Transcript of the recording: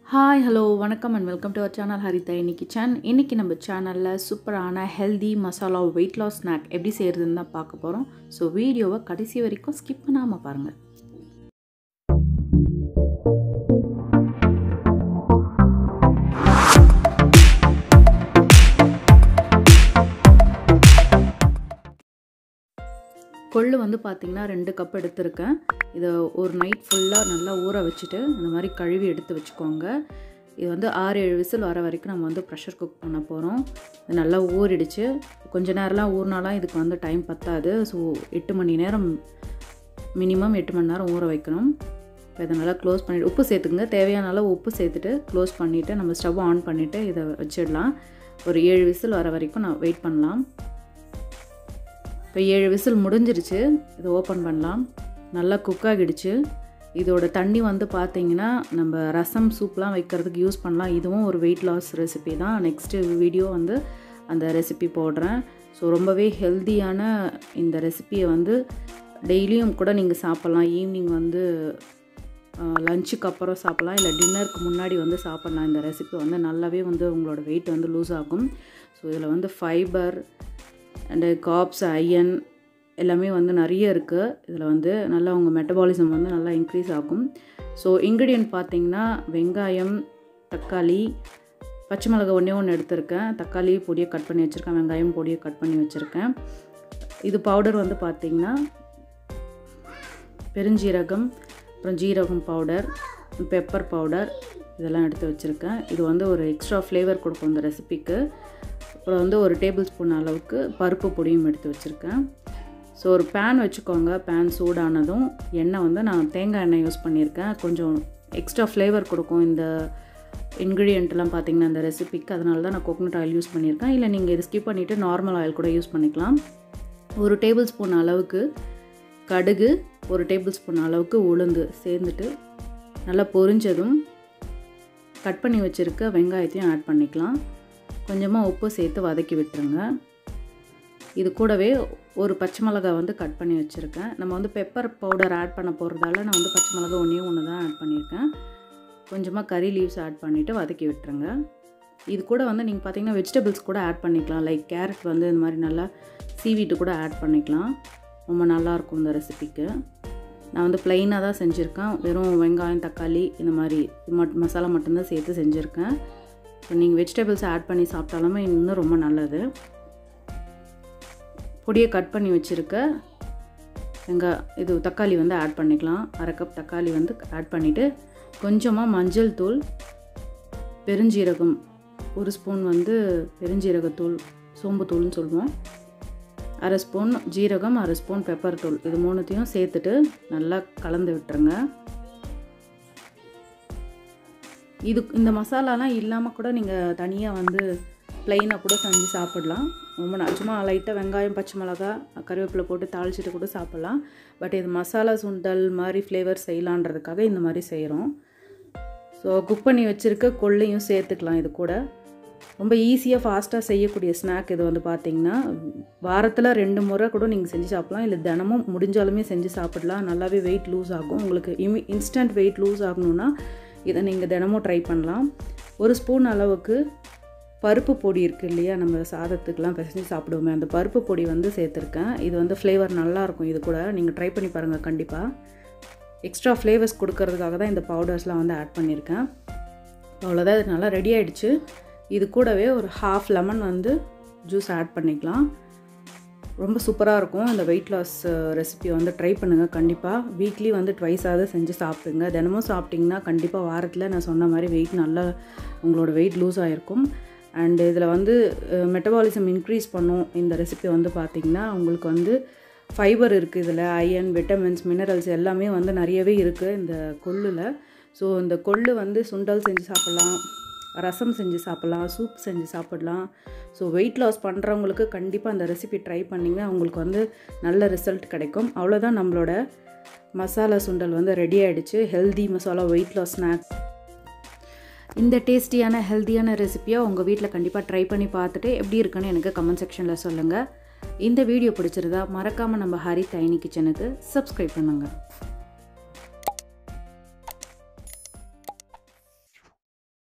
Hi, hello, vanakkam and welcome to our channel Healthysnacksforweightloss kitchen. இன்னைக்கு நம்ம சேனல்ல சூப்பரான healthy masala weight loss snack எப்படி செய்யறதுன்னு தான் பார்க்க போறோம். சோ வீடியோவை கடைசி வரைக்கும் skip பண்ணாம பாருங்க. கொள்ளு வந்து பாத்தீங்கன்னா 2 கப் எடுத்துர்க்கேன். இத ஒரு நைட் ஃபுல்லா நல்லா ஊற வச்சிட்டு இந்த மாதிரி கழுவி எடுத்து வச்சுக்கோங்க. இது வந்து 6-7 விசில் வர வரைக்கும் நம்ம வந்து பிரஷர் குக் பண்ண போறோம். இது நல்லா ஊறிடுச்சு. கொஞ்ச நேரம்லாம் ஊறனாலாம் இதுக்கு வந்து டைம் பத்தாது. சோ 8 மணி நேரம் மினிமம் 8 மணி நேரம் ஊற வைக்கணும். இப்போ இத நல்லா க்ளோஸ் பண்ணிட்டு உப்பு சேர்த்துங்க. தேவையான அளவு உப்பு சேர்த்துட்டு க்ளோஸ் பண்ணிட்டு நம்ம ஸ்டவ் ஆன் பண்ணிட்டு இத வச்சிடலாம். ஒரு 7 விசில் வர வரைக்கும் நான் வெயிட் பண்ணலாம். இப்போ 7 விசில் முடிஞ்சிருச்சு. இதை ஓப்பன் பண்ணலாம். நல்லா குக் ஆகிடுச்சு. இதோட தண்ணி வந்து பார்த்தீங்கன்னா நம்ம ரசம் சூப்லாம் வைக்கிறதுக்கு யூஸ் பண்ணலாம். இதுவும் ஒரு வெயிட் லாஸ் ரெசிபி தான். நெக்ஸ்ட்டு வீடியோ வந்து அந்த ரெசிபி போடுறேன். ஸோ ரொம்பவே ஹெல்த்தியான இந்த ரெசிபியை வந்து டெய்லியும் கூட நீங்கள் சாப்பிட்லாம். ஈவினிங் வந்து லஞ்சுக்கு அப்புறம் சாப்பிட்லாம், இல்லை டின்னருக்கு முன்னாடி வந்து சாப்பிட்லாம். இந்த ரெசிபி வந்து நல்லாவே வந்து உங்களோட வெயிட் வந்து லூஸ் ஆகும். ஸோ இதில் வந்து ஃபைபர் அண்டு கார்ப்ஸ், அயன் எல்லாமே வந்து நிறைய இருக்குது. இதில் வந்து நல்லா உங்கள் மெட்டபாலிசம் வந்து நல்லா இன்க்ரீஸ் ஆகும். ஸோ இன்க்ரீடியன்ட் பார்த்திங்கன்னா வெங்காயம், தக்காளி, பச்சை மிளகாய் ஒன்று எடுத்திருக்கேன். தக்காளி பொடியை கட் பண்ணி வச்சுருக்கேன். வெங்காயம் பொடியை கட் பண்ணி வச்சுருக்கேன். இது பவுடர் வந்து பார்த்திங்கன்னா பெருஞ்சீரகம், அப்புறம் ஜீரகம் பவுடர், பெப்பர் பவுடர் இதெல்லாம் எடுத்து வச்சுருக்கேன். இது வந்து ஒரு எக்ஸ்ட்ரா ஃப்ளேவர் கொடுக்கும் இந்த ரெசிபிக்கு. அப்புறம் வந்து ஒரு டேபிள் ஸ்பூன் அளவுக்கு பருப்பு பொடியும் எடுத்து வச்சுருக்கேன். ஸோ ஒரு பேன் வச்சுக்கோங்க. பேன் சூடானதும் எண்ணெய் வந்து நான் தேங்காய் எண்ணெய் யூஸ் பண்ணியிருக்கேன். கொஞ்சம் எக்ஸ்ட்ரா ஃப்ளேவர் கொடுக்கும் இந்த இன்க்ரீடியண்ட்லாம் பார்த்திங்கன்னா இந்த ரெசிபிக்கு. அதனால தான் நான் கோகனட் ஆயில் யூஸ் பண்ணியிருக்கேன். இல்லை நீங்கள் இதை ஸ்கிப் பண்ணிவிட்டு நார்மல் ஆயில் கூட யூஸ் பண்ணிக்கலாம். ஒரு டேபிள் ஸ்பூன் அளவுக்கு கடுகு, ஒரு டேபிள் ஸ்பூன் அளவுக்கு உளுந்து சேர்ந்துட்டு நல்லா பொரிஞ்சதும் கட் பண்ணி வச்சுருக்க வெங்காயத்தையும் ஆட் பண்ணிக்கலாம். கொஞ்சமாக உப்பு சேர்த்து வதக்கி விட்டுருங்க. இது கூடவே ஒரு பச்சை மிளகாய் வந்து கட் பண்ணி வச்சுருக்கேன். நம்ம வந்து பெப்பர் பவுடர் ஆட் பண்ண போகிறதால நான் வந்து பச்சை மிளகாய் ஒன்று தான் ஆட் பண்ணியிருக்கேன். கொஞ்சமாக கறி லீவ்ஸ் ஆட் பண்ணிவிட்டு வதக்கி விட்டுருங்க. இது கூட வந்து நீங்கள் பார்த்தீங்கன்னா வெஜிடபிள்ஸ் கூட ஆட் பண்ணிக்கலாம். லைக் கேரட் வந்து இந்த மாதிரி நல்லா சீவிட்டு கூட ஆட் பண்ணிக்கலாம். ரொம்ப நல்லாயிருக்கும் இந்த ரெசிபிக்கு. நான் வந்து ப்ளைனாக தான் செஞ்சுருக்கேன். வெறும் வெங்காயம், தக்காளி இந்த மாதிரி மசாலா மட்டும்தான் சேர்த்து செஞ்சுருக்கேன். இப்போ நீங்கள் வெஜிடபிள்ஸ் ஆட் பண்ணி சாப்பிட்டாலுமே இன்னும் ரொம்ப நல்லது. பொடியை கட் பண்ணி வச்சுருக்க இது தக்காளி வந்து ஆட் பண்ணிக்கலாம். 1/2 கப் தக்காளி வந்து ஆட் பண்ணிவிட்டு கொஞ்சமாக மஞ்சள் தூள், பெருஞ்சீரகம் 1 ஸ்பூன் வந்து பெருஞ்சீரகத்தூள், சோம்புத்தூள்னு சொல்லுவோம், 1/2 ஸ்பூன் ஜீரகம், 1/2 ஸ்பூன் பெப்பர் தூள், இது 3த்தையும் சேர்த்துட்டு நல்லா கலந்து விட்டுருங்க. இந்த மசாலாலாம் இல்லாமல் கூட நீங்கள் தனியாக வந்து ப்ளைனாக கூட செஞ்சு சாப்பிட்லாம். ரொம்ப சும்மா லைட்டாக வெங்காயம், பச்சை மிளகா, கருவேப்பிலை போட்டு தாளிச்சிட்டு கூட சாப்பிட்லாம். பட் இது மசாலா சுண்டல் மாதிரி ஃப்ளேவர் செய்யலான்றதுக்காக இந்த மாதிரி செய்கிறோம். ஸோ குக் பண்ணி வச்சுருக்க கொள்ளையும் சேர்த்துக்கலாம். இது கூட ரொம்ப ஈஸியாக ஃபாஸ்ட்டாக செய்யக்கூடிய ஸ்நாக். இது வந்து பார்த்திங்கன்னா வாரத்தில் 2 முறை கூட நீங்கள் செஞ்சு சாப்பிட்லாம், இல்லை தினமும் முடிஞ்சாலுமே செஞ்சு சாப்பிட்லாம். நல்லாவே வெயிட் லூஸ் ஆகும். உங்களுக்கு இன்ஸ்டன்ட் வெயிட் லூஸ் ஆகணுன்னா இதை நீங்கள் தினமும் ட்ரை பண்ணலாம். 1 ஸ்பூன் அளவுக்கு பருப்பு பொடி இருக்குது இல்லையா, நம்ம சாதத்துக்கெலாம் பிசைஞ்சு சாப்பிடுவோமே, அந்த பருப்பு பொடி வந்து சேர்த்துருக்கேன். இது வந்து ஃப்ளேவர் நல்லாயிருக்கும். இது கூட நீங்கள் ட்ரை பண்ணி பாருங்கள் கண்டிப்பாக. எக்ஸ்ட்ரா ஃப்ளேவர்ஸ் கொடுக்கறதுக்காக தான் இந்த பவுடர்ஸ்லாம் வந்து ஆட் பண்ணியிருக்கேன். அவ்வளோதான், இது நல்லா ரெடி ஆகிடுச்சு. இது கூடவே ஒரு 1/2 லெமன் வந்து ஜூஸ் ஆட் பண்ணிக்கலாம். ரொம்ப சூப்பராக இருக்கும். இந்த வெயிட் லாஸ் ரெசிபி வந்து ட்ரை பண்ணுங்கள் கண்டிப்பாக. வீக்லி வந்து ட்வைஸாவது செஞ்சு சாப்பிடுங்க. தினமும் சாப்பிட்டிங்கன்னா கண்டிப்பாக வாரத்தில் நான் சொன்ன மாதிரி வெயிட் நல்லா உங்களோட வெயிட் லூஸ் ஆகிருக்கும். அண்டு இதில் வந்து மெட்டபாலிசம் இன்க்ரீஸ் பண்ணும். இந்த ரெசிபி வந்து பார்த்திங்கன்னா உங்களுக்கு வந்து ஃபைபர் இருக்குது. இதில் அயன், விட்டமின்ஸ், மினரல்ஸ் எல்லாமே வந்து நிறையவே இருக்குது இந்த கொள்ளில். ஸோ இந்த கொள்ளு வந்து சுண்டல் செஞ்சு சாப்பிட்லாம், ரசம் செஞ்சு சாப்பிட்லாம், சூப் செஞ்சு சாப்பிட்லாம். ஸோ வெயிட் லாஸ் பண்ணுறவங்களுக்கு கண்டிப்பாக அந்த ரெசிபி ட்ரை பண்ணிங்கன்னா உங்களுக்கு வந்து நல்ல ரிசல்ட் கிடைக்கும். அவ்வளோதான், நம்மளோட மசாலா சுண்டல் வந்து ரெடி ஆகிடுச்சு. Healthy masala weight loss snack. இந்த டேஸ்டியான ஹெல்த்தியான ரெசிபியை உங்கள் வீட்டில் கண்டிப்பாக ட்ரை பண்ணி பார்த்துட்டு எப்படி இருக்குன்னு எனக்கு கமெண்ட் செக்ஷனில் சொல்லுங்கள். இந்த வீடியோ பிடிச்சிருந்தா மறக்காமல் நம்ம ஹரிதைனி கிச்சனுக்கு சப்ஸ்கிரைப் பண்ணுங்கள்.